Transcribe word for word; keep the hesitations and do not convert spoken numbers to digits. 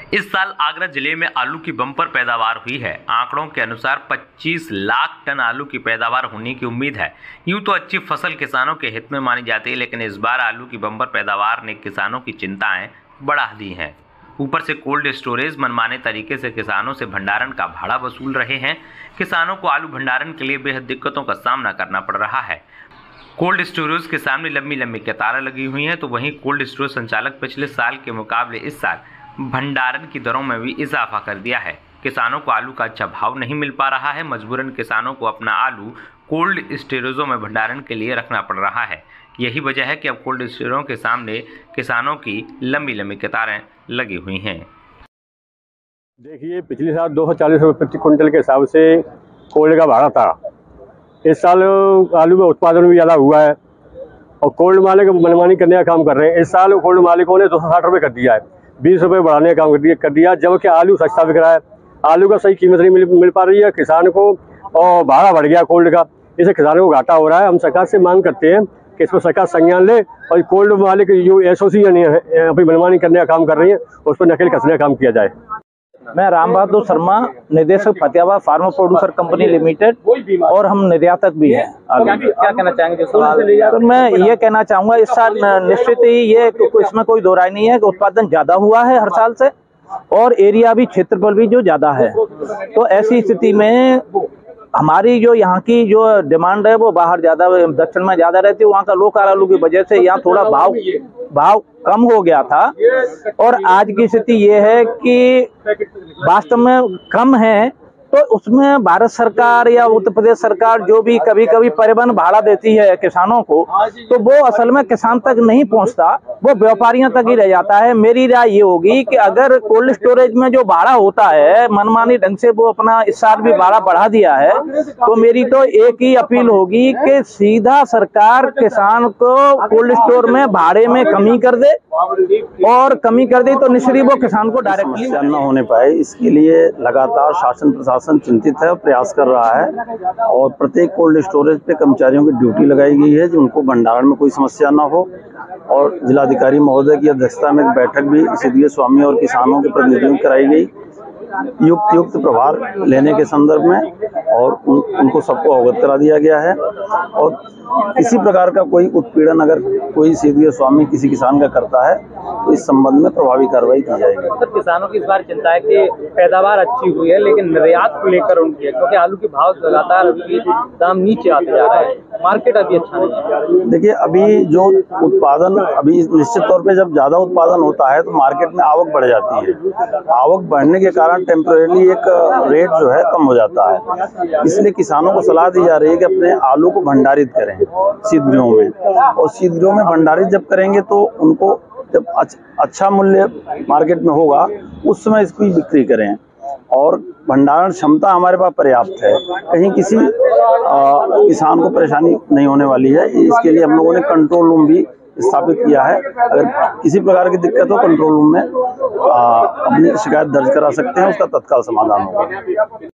इस साल आगरा जिले में आलू की बम्पर पैदावार हुई है। आंकड़ों के अनुसार पच्चीस लाख टन आलू की पैदावार होने की उम्मीद है। यूं तो अच्छी फसल किसानों के हित में मानी जाती है, लेकिन इस बार आलू की बम्पर पैदावार ने किसानों की चिंताएं बढ़ा दी हैं। ऊपर से कोल्ड स्टोरेज मनमाने तरीके से किसानों से भंडारण का भाड़ा वसूल रहे हैं। किसानों को आलू भंडारण के लिए बेहद दिक्कतों का सामना करना पड़ रहा है। कोल्ड स्टोरेज के सामने लंबी लंबी कतारें लगी हुई हैं, तो वहीं कोल्ड स्टोरेज संचालक पिछले साल के मुकाबले इस साल भंडारण की दरों में भी इजाफा कर दिया है। किसानों को आलू का अच्छा भाव नहीं मिल पा रहा है। मजबूरन किसानों को अपना आलू कोल्ड स्टोरेजों में भंडारण के लिए रखना पड़ रहा है। यही वजह है कि अब कोल्ड स्टोरेजों के सामने किसानों की लंबी लंबी कतारें लगी हुई हैं। देखिए, पिछले साल दो सौ चालीस रुपये प्रति क्विंटल के हिसाब से कोल्ड का भाड़ा था। इस साल आलू में उत्पादन भी ज़्यादा हुआ है और कोल्ड मालिक मनमानी करने का काम कर रहे हैं। इस साल कोल्ड मालिकों ने दो सौ साठ रुपये कर दिया है, बीस रुपये बढ़ाने का काम कर दिया कर दिया जबकि आलू सस्ता बिक रहा है। आलू का सही कीमत नहीं मिल मिल पा रही है किसान को और भाड़ा बढ़ गया कोल्ड का, इससे किसानों को घाटा हो रहा है। हम सरकार से मांग करते हैं कि इस पर सरकार संज्ञान ले और कोल्ड मालिक जो एसोसिएशन अपनी मनमानी करने का काम कर रही है उस पर नकेल कसने का काम किया जाए। मैं राम बहादुर शर्मा, निदेशक Fatehabad pharma producer company limited और हम निर्यातक भी हैं। क्या, क्या कहना चाहेंगे सवाल? तो मैं ये कहना चाहूँगा इस साल निश्चित ही ये इसमें कोई दो राय नहीं है कि उत्पादन ज़्यादा हुआ है हर साल से और एरिया भी क्षेत्रफल भी जो ज़्यादा है। तो ऐसी स्थिति में हमारी जो यहाँ की जो डिमांड है वो बाहर ज़्यादा दक्षिण में ज़्यादा रहती है। वहाँ का लोकल आलू की वजह से यहाँ थोड़ा भाव भाव कम हो गया था और आज की स्थिति ये है कि वास्तव में कम है। तो उसमें भारत सरकार या उत्तर प्रदेश सरकार जो भी कभी कभी परिवहन भाड़ा देती है किसानों को, तो वो असल में किसान तक नहीं पहुंचता, वो व्यापारियों तक ही रह जाता है। मेरी राय ये होगी कि अगर कोल्ड स्टोरेज में जो भाड़ा होता है मनमानी ढंग से वो अपना इस साल भी भाड़ा बढ़ा दिया है, तो मेरी तो एक ही अपील होगी कि सीधा सरकार किसान को कोल्ड स्टोर में भाड़े में कमी कर दे और कमी कर दे तो निश्चित वो किसान को डायरेक्टली न होने पाए, इसके लिए लगातार शासन प्रशासन चिंतित है और प्रयास कर रहा है और प्रत्येक कोल्ड स्टोरेज पे कर्मचारियों की ड्यूटी लगाई गई है जो उनको भंडारण में कोई समस्या ना हो। और जिलाधिकारी महोदय की अध्यक्षता में एक बैठक भी सीधीए स्वामी और किसानों के प्रतिनिधियों की कराई गई युक्त युक्त प्रभार लेने के संदर्भ में और उन, उनको सबको अवगत करा दिया गया है। और किसी प्रकार का कोई उत्पीड़न अगर कोई सीधीए स्वामी किसी किसान का करता है तो इस संबंध में प्रभावी कार्रवाई की जाएगी। सर, किसानों की इस बार चिंता है कि पैदावार अच्छी हुई है लेकिन निर्यात को लेकर उनकी है, क्योंकि आलू के भाव लगातार अभी दाम नीचे आते जा रहा है, मार्केट अभी अच्छा नहीं है। देखिए, अभी जो उत्पादन अभी निश्चित तौर पे जब ज्यादा उत्पादन होता है तो मार्केट में आवक बढ़ जाती है। आवक बढ़ने के कारण टेम्परेरी एक रेट जो है कम हो जाता है। इसलिए किसानों को सलाह दी जा रही है कि अपने आलू को भंडारित करें शीतगृहों में, और शीतगृहों में भंडारित जब करेंगे तो उनको जब अच्छा मूल्य मार्केट में होगा उस समय इसकी बिक्री करें। और भंडारण क्षमता हमारे पास पर्याप्त है, कहीं किसी आ, किसान को परेशानी नहीं होने वाली है। इसके लिए हम लोगों ने कंट्रोल रूम भी स्थापित किया है। अगर किसी प्रकार की दिक्कत हो कंट्रोल रूम में आ, अपनी शिकायत दर्ज करा सकते हैं, उसका तत्काल समाधान होगा।